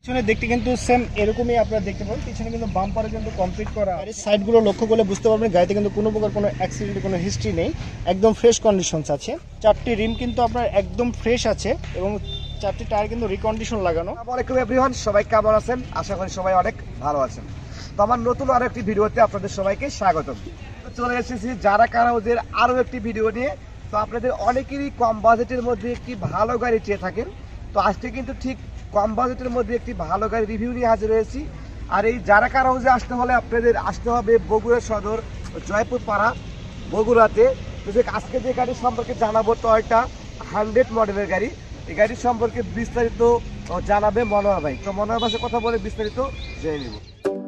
পিছনে দেখতে কিন্তু সেম এরকমই আপনারা দেখতে পাবেন। পিছনে কিন্তু বাম্পারে কিন্তু কমপ্লিট করা। আর সাইডগুলো লক্ষ্য করলে বুঝতে পারবেন গাড়িতে কিন্তু কোনো প্রকার কোনো অ্যাক্সিডেন্টের কোনো হিস্ট্রি নেই, একদম ফ্রেশ কন্ডিশনস আছে। 4টি রিম কিন্তু আপনার একদম ফ্রেশ আছে এবং 4টি টায়ার কিন্তু রিকন্ডিশন লাগানো। আসসালামু আলাইকুম এভরিওয়ান, সবাই কেমন আছেন? আশা করি সবাই অনেক ভালো আছেন। তো আমার নতুন আরো একটি ভিডিওতে আপনাদের সবাইকে স্বাগতম। চলে এসেছি যারা কার হাউজের আরো একটি ভিডিও নিয়ে। তো আপনাদের অনেকেরই কম বাজেটের মধ্যে একটি ভালো গাড়ি চেয়ে থাকেন, তো আজকে কিন্তু ঠিক কম বাজেটের মধ্যে একটি ভালো গাড়ি রিভিউ নিয়ে হাজির হয়েছি। আর এই যারা কার হাউজে আসতে হলে আপনাদের আসতে হবে বগুড়া সদর জয়পুর পাড়া বগুড়াতে। তো আজকে যে গাড়ি সম্পর্কে জানাবো টয়োটা 100 মডেলের গাড়ি। এই গাড়ির সম্পর্কে বিস্তারিত জানাবে মনোহর ভাই। তো মনোহর ভাইয়ের কথা বলে বিস্তারিত জেনে নিব।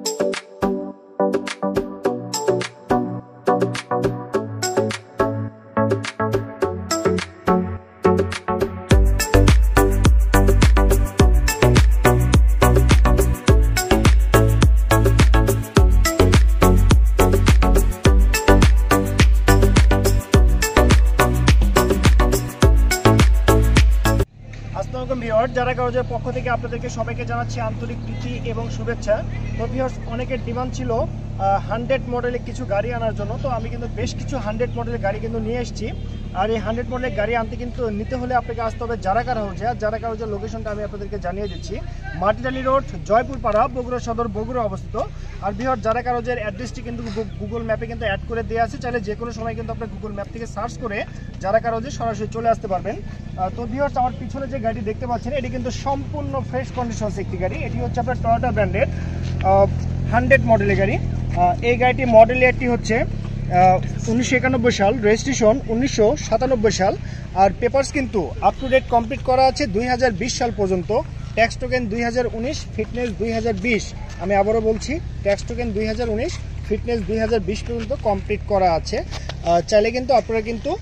যারা কারোর পক্ষ থেকে আপনাদেরকে সবাইকে জানাচ্ছি আন্তরিক প্রীতি এবং শুভেচ্ছা। তো ভিউয়ার্স, অনেকের ডিমান্ড ছিল 100 মডেলের কিছু গাড়ি আনার জন্য। তো আমি কিন্তু বেশ কিছু 100 মডেলের গাড়ি কিন্তু নিয়ে এসেছি। আর এই 100 মডেলের গাড়ি নিতে হলে আপনাকে আসতে হবে যারা কার হাউজে। আর যারা কার হাউজের লোকেশনটা আমি আপনাদেরকে জানিয়ে দিচ্ছি। মাটিডালি রোড, জয়পুর পাড়া, বগুড়া সদর, বগুড়া অবস্থিত। আর ভিউয়ার্স, যারা কার হাউজের অ্যাড্রেসটি কিন্তু গুগল ম্যাপে কিন্তু অ্যাড করে দেওয়া আছে। চাইলে যে কোনো সময় কিন্তু আপনার গুগল ম্যাপ থেকে সার্চ করে যারা কার হাউজে সরাসরি চলে আসতে পারবেন। তো ভিউয়ার্স, আমার পিছনে যে গাড়ি দেখতে পাচ্ছেন এটি কিন্তু সম্পূর্ণ ফ্রেশ কন্ডিশনস একটি গাড়ি। এটি হচ্ছে আপনার টয়োটা ব্র্যান্ডের 100 মডেলের গাড়ি। এই গাড়িটি মডেল ইয়ারটি হচ্ছে 1991 সাল, রেজিস্ট্রেশন 1997 সাল। আর পেপারস কিন্তু আপ টু ডেট কমপ্লিট করা আছে 2020 সাল পর্যন্ত। Tax token 2019, fitness 2020। আমি আবারও বলছি, ট্যাক্স টোকেন 2019, ফিটনেস 2020 পর্যন্ত কমপ্লিট করা আছে। চাইলে কিন্তু আপনারা কিন্তু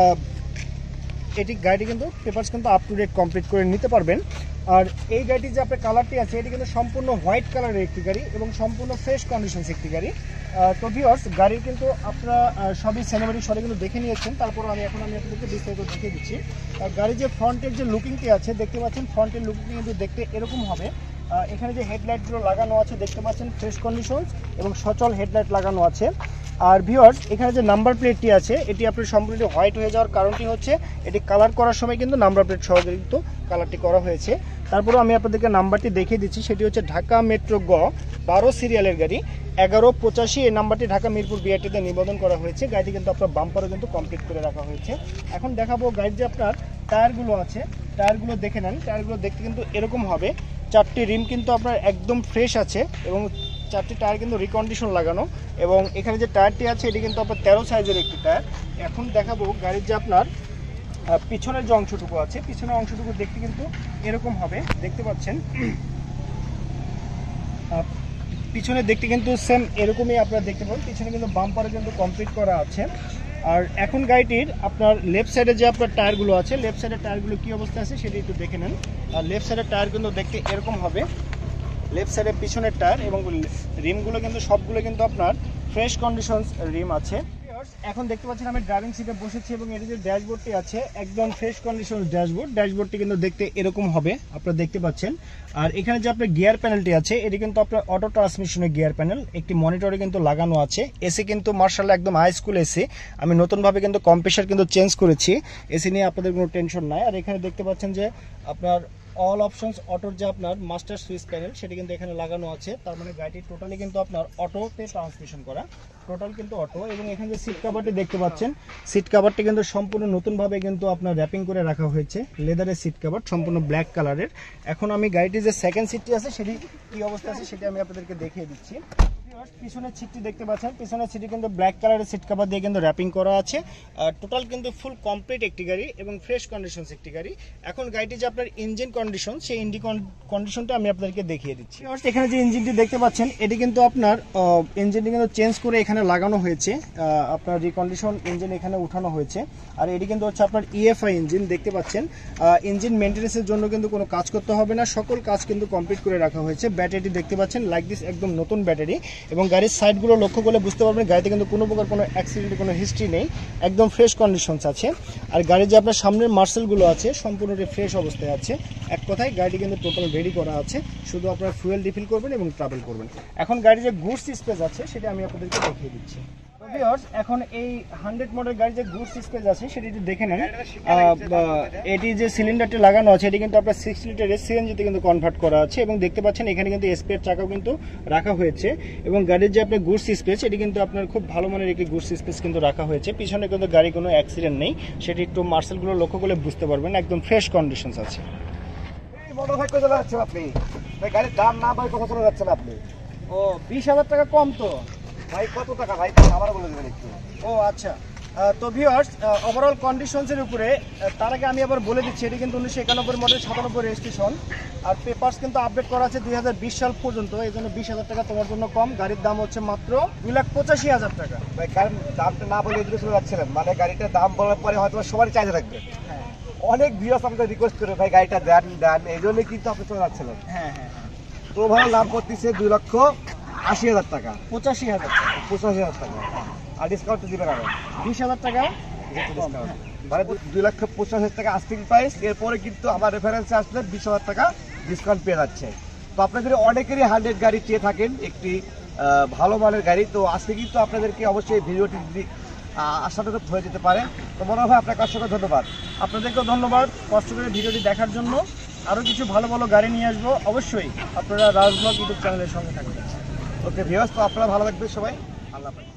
গাড়িটি কিন্তু পেপারস কিন্তু আপ টু ডেট কমপ্লিট করে নিতে পারবেন। আর এই গাড়িটির যে আপনার কালারটি আছে এটি কিন্তু সম্পূর্ণ হোয়াইট কালারের একটি গাড়ি এবং সম্পূর্ণ ফ্রেশ কন্ডিশনস একটি গাড়ি। তো ভিউয়ার্স, গাড়ির কিন্তু আপনারা সবই সিনেমাটিক শটে কিন্তু দেখে নিয়েছেন। তারপর আমি আপনাদেরকে বিস্তারিত দেখিয়ে দিচ্ছি। গাড়ির যে ফ্রন্টের যে লুকিংটি আছে দেখতে পাচ্ছেন, ফ্রন্টের লুকিংটি কিন্তু দেখতে এরকম হবে। এখানে যে হেডলাইটগুলো লাগানো আছে দেখতে পাচ্ছেন ফ্রেশ কন্ডিশনস এবং সচল হেডলাইট লাগানো আছে। আর ভিউয়ার্স, এখানে যে নাম্বার প্লেটটি আছে এটি আপনার সম্পূর্ণ হোয়াইট হয়ে যাওয়ার কারণটি হচ্ছে এটি কালার করার সময় কিন্তু নাম্বার প্লেট সহজে কিন্তু কালারটি করা হয়েছে। তারপরেও আমি আপনাদেরকে নাম্বারটি দেখিয়ে দিচ্ছি। সেটি হচ্ছে ঢাকা মেট্রো গ 12 সিরিয়ালের গাড়ি 1185। এই নাম্বারটি ঢাকা মিরপুর বিআরটিতে নিবন্ধন করা হয়েছে। গাড়িটি কিন্তু আপনার বাম্পারও কিন্তু কমপ্লিট করে রাখা হয়েছে। এখন দেখাবো গাড়ির যে আপনার টায়ারগুলো আছে, টায়ারগুলো দেখে নেন। টায়ারগুলো দেখতে কিন্তু এরকম হবে। 4টি রিম কিন্তু আপনার একদম ফ্রেশ আছে এবং 4টি টায়ার কিন্তু রিকন্ডিশন লাগানো। এবং এখানে যে টায়ারটি আছে এটি কিন্তু আপনার 13 সাইজের একটি টায়ার। এখন দেখাবো গাড়ির যে আপনার পিছনের যে অংশটুকু আছে, পিছনের অংশটুকু দেখতে কিন্তু এরকম হবে। দেখতে পাচ্ছেন পিছনে দেখতে কিন্তু সেম এরকমই আপনারা দেখতে পাবেন। পিছনে কিন্তু বাম্পারে কিন্তু কমপ্লিট করা আছে। আর এখন গাড়িটির আপনার লেফট সাইডে যে আপনার টায়ারগুলো আছে, লেফট সাইডের টায়ারগুলো কী অবস্থা আছে সেটি একটু দেখে নেন। আর লেফট সাইডের টায়ার কিন্তু দেখতে এরকম হবে। লেফট সাইডের পিছনের টায়ার এবং রিমগুলো কিন্তু সবগুলো কিন্তু আপনার ফ্রেশ কন্ডিশনস রিম আছে। এখন দেখতে পাচ্ছেন আমি ড্রাইভিং সিটে বসেছি এবং এর যে ড্যাশবোর্ডটি আছে একদম ফ্রেশ কন্ডিশন ড্যাশবোর্ড। ড্যাশবোর্ডটি কিন্তু দেখতে এরকম হবে, আপনারা দেখতে পাচ্ছেন। আর এখানে যে আপনার গিয়ার প্যানেলটি আছে এটি কিন্তু আপনার অটো ট্রান্সমিশনের গিয়ার প্যানেল। একটি মনিটরে কিন্তু লাগানো আছে। এসি কিন্তু মার্শাল্লাহ একদম হাই স্কুল এসি। আমি নতুনভাবে কিন্তু কম্প্রেসার কিন্তু চেঞ্জ করেছি। এসি নিয়ে আপনাদের কোনো টেনশন নাই। আর এখানে দেখতে পাচ্ছেন যে আপনার অল অপশনস অটোর যে আপনার মাস্টার সুইচ প্যানেল সেটি কিন্তু এখানে লাগানো আছে। তার মানে গাড়িটি টোটালি কিন্তু আপনার অটোতে ট্রান্সমিশন করা, টোটাল কিন্তু অটো। এবং এখানে যে সিট কাভারটি দেখতে পাচ্ছেন, সিট কাভারটি কিন্তু সম্পূর্ণ নতুনভাবে কিন্তু আপনার র্যাপিং করে রাখা হয়েছে। লেদারের সিট কাভার, সম্পূর্ণ ব্ল্যাক কালারের। এখন আমি গাড়িটির যে সেকেন্ড সিটটি আছে সেটি কী অবস্থা আছে সেটি আমি আপনাদেরকে দেখিয়ে দিচ্ছি। পিছনের সিটটি দেখতে পাচ্ছেন, পিছনের সিটটি কিন্তু ব্ল্যাক কালারের সিট কাভার দিয়ে কিন্তু র্যাপিং করা আছে। টোটাল কিন্তু ফুল কমপ্লিট একটি গাড়ি এবং ফ্রেশ কন্ডিশনস একটি গাড়ি। এখন গাড়িটি যে আপনার ইঞ্জিন কন্ডিশন, সেই ইঞ্জিন কন্ডিশনটা আমি আপনাদেরকে দেখিয়ে দিচ্ছি। এখানে যে ইঞ্জিনটি দেখতে পাচ্ছেন এটি কিন্তু আপনার ইঞ্জিনটি কিন্তু চেঞ্জ করে এখানে লাগানো হয়েছে। আপনার রিকন্ডিশন ইঞ্জিন এখানে উঠানো হয়েছে। আর এটি কিন্তু হচ্ছে আপনার ইএফআই ইঞ্জিন দেখতে পাচ্ছেন। ইঞ্জিন মেনটেন্যান্সের জন্য কিন্তু কোনো কাজ করতে হবে না, সকল কাজ কিন্তু কমপ্লিট করে রাখা হয়েছে। ব্যাটারিটি দেখতে পাচ্ছেন লাইক দিস, একদম নতুন ব্যাটারি। এবং গাড়ির সাইডগুলো লক্ষ্য করলে বুঝতে পারবেন গাড়িতে কিন্তু কোনো প্রকার কোনো অ্যাক্সিডেন্টের কোনো হিস্ট্রি নেই, একদম ফ্রেশ কন্ডিশনস আছে। আর গাড়ির যে আপনার সামনের মার্সেলগুলো আছে সম্পূর্ণটি ফ্রেশ অবস্থায় আছে। এক কথায় গাড়িটি কিন্তু টোটাল রেডি করা আছে, শুধু আপনার ফুয়েল রিফিল করবেন এবং ট্রাভেল করবেন। এখন গাড়ির যে গুডস স্পেস আছে সেটা আমি আপনাদেরকে দেখিয়ে দিচ্ছি। এখন এই 100 মডেল গাড়ির যে গুডস স্পেস আছে সেটি একটু দেখে নেন। এটি যে সিলিন্ডারটি লাগানো আছে এটি কিন্তু আপনার 6 লিটারের সিএনজিতে কিন্তু কনভার্ট করা আছে এবং দেখতে পাচ্ছেন এখানে কিন্তু স্পেয়ার চাকাও কিন্তু রাখা হয়েছে। এবং গাড়ির যে আপনার গুডস স্পেস এটি কিন্তু আপনার খুব ভালো মানের একটি গুডস স্পেস কিন্তু রাখা হয়েছে। পিছনে কিন্তু গাড়ি কোনো অ্যাক্সিডেন্ট নেই, সেটি একটু মার্সেলগুলো লক্ষ্য করলে বুঝতে পারবেন, একদম ফ্রেশ কন্ডিশনস আছে। আপনি গাড়ির দাম না ভাই কত চলে যাচ্ছেন আপনি? ও 20,000 টাকা কম তো ভাই, কত টাকা ভাই আমার বলে দেবেন একটু। ও আচ্ছা, তো ভিউয়ার্স ওভারঅল কন্ডিশনসের উপরে তার আগে আমি আবার বলে দিচ্ছি এটি কিন্তু 1991 মডেল 97 রেজিস্ট্রেশন, আর পেপারস কিন্তু আপডেট করা আছে 2020 সাল পর্যন্ত। এই জন্য 20,000 টাকা তোমার জন্য কম। গাড়ির দাম হচ্ছে মাত্র 2,85,000 টাকা। ভাই কারণ দামটা না বলে এদিকে চলে যাচ্ছিলেন, মানে গাড়িটার দাম বলার পরে হয়তো সবারই চাইতে থাকবে। হ্যাঁ, অনেক ভিউয়ার্স আমাকে রিকোয়েস্ট করে ভাই গাড়িটা দেন দেন, এই জন্যই কিন্তু আপনি চলে যাচ্ছিলেন। হ্যাঁ হ্যাঁ, তো ভালো লাভ করতেছে 2,80,000 টাকা, 85,000 টাকা, 85,000 টাকা। আর ডিসকাউন্ট দিবেন আরো 20,000 টাকা মানে 2,85,000 টাকা আস্কিং প্রাইস। এরপরে কিন্তু আমার রেফারেন্সে আসলে 20,000 টাকা ডিসকাউন্ট পেয়ে যাচ্ছে। তো আপনাদের অনেকেরই 100 গাড়ি চেয়ে থাকেন একটি ভালো মানের গাড়ি, তো আজকে কিন্তু আপনাদেরকে অবশ্যই ভিডিওটি আশাটা হয়ে যেতে পারে। তো মনে হয় আপনার কাছে ধন্যবাদ। আপনাদেরকেও ধন্যবাদ কষ্ট করে ভিডিওটি দেখার জন্য। আরও কিছু ভালো ভালো গাড়ি নিয়ে আসবো, অবশ্যই আপনারা রাজ ব্লগ ইউটিউব চ্যানেলের সঙ্গে থাকবেন। ওকে ভিউয়ার্স, তো আপনারা ভালো থাকবেন সবাই, আল্লাহ হাফেজ।